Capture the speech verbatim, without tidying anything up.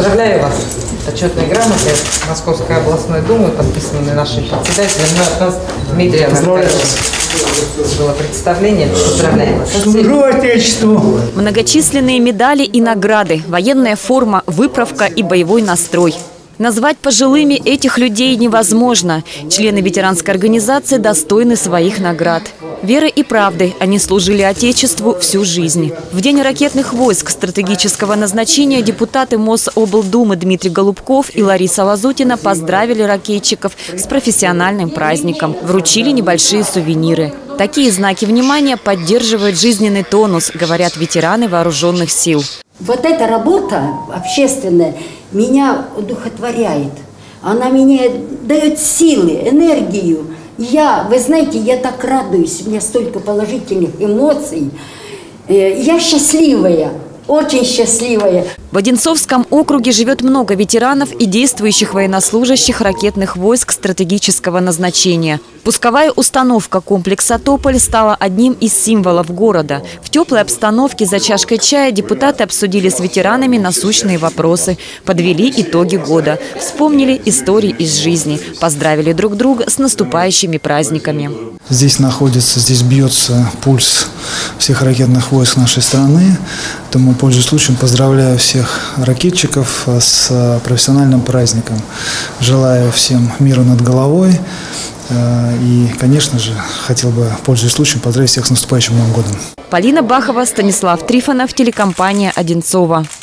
Поздравляю вас с почетной грамотой Московской областной думы, подписанной нашим председателем. Но от нас Дмитрий Анатольевич было представление. Поздравляю вас. Служу Отечеству! Многочисленные медали и награды, военная форма, выправка и боевой настрой. Назвать пожилыми этих людей невозможно. Члены ветеранской организации достойны своих наград. Верой и правдой они служили Отечеству всю жизнь. В День ракетных войск стратегического назначения депутаты Мособлдумы Дмитрий Голубков и Лариса Лазутина поздравили ракетчиков с профессиональным праздником. Вручили небольшие сувениры. Такие знаки внимания поддерживают жизненный тонус, говорят ветераны вооруженных сил. Вот эта работа общественная меня удовлетворяет. Она мне дает силы, энергию. Я, вы знаете, я так радуюсь, у меня столько положительных эмоций. Я счастливая. Очень счастливая. В Одинцовском округе живет много ветеранов и действующих военнослужащих ракетных войск стратегического назначения. Пусковая установка комплекса «Тополь» стала одним из символов города. В теплой обстановке за чашкой чая депутаты обсудили с ветеранами насущные вопросы, подвели итоги года, вспомнили истории из жизни, поздравили друг друга с наступающими праздниками. Здесь находится, здесь бьется пульс всех ракетных войск нашей страны. Поэтому, пользуясь случаем, поздравляю всех ракетчиков с профессиональным праздником. Желаю всем мира над головой. И, конечно же, хотел бы, пользуясь случаем, поздравить всех с наступающим Новым годом. Полина Бахова, Станислав Трифонов, телекомпания «Одинцово».